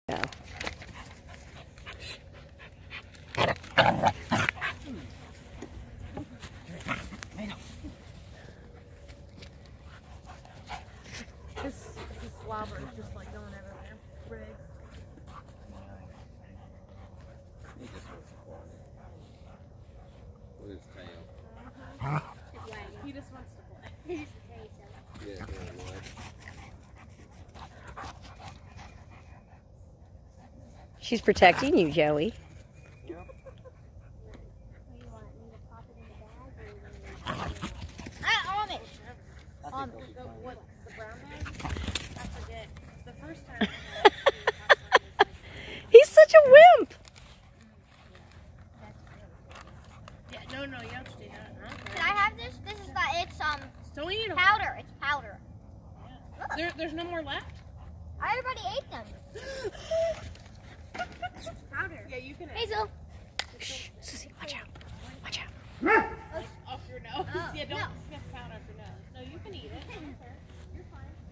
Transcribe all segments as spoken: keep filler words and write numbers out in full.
Yeah. This, this slobber is just like going everywhere. Briggs. He just wants to play. With his tail. Uh-huh. He just wants to play. Yeah, very much. She's protecting you, Joey. On it. On the, what, the brown bag? I forget. The first time I had He's such a wimp. Yeah, no, no, you have to do that. Okay. Can I have this? This is the, it's um Don't eat them. powder. It's powder. Yeah. There, there's no more left? I already ate them. Powder. Yeah, you can. Hazel. Shh, Susie, watch out. Watch out. Off your nose. Uh, yeah, don't no. sniff powder off your nose. No, you can eat it. I don't care. You're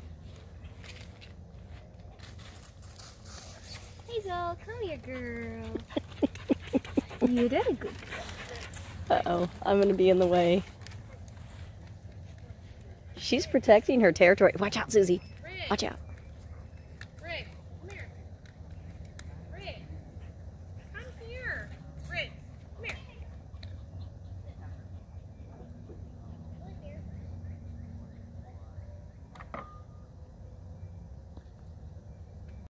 fine. Hazel, come here, girl. You did a good girl. Uh-oh, I'm going to be in the way. She's protecting her territory. Watch out, Susie. Watch out.